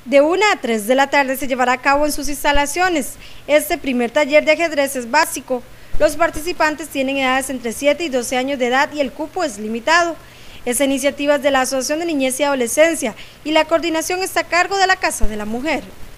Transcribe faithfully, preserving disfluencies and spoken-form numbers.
De una a tres de la tarde se llevará a cabo en sus instalaciones. Este primer taller de ajedrez es básico. Los participantes tienen edades entre siete y doce años de edad y el cupo es limitado. Esta iniciativa es de la Asociación de Niñez y Adolescencia y la coordinación está a cargo de la Casa de la Mujer.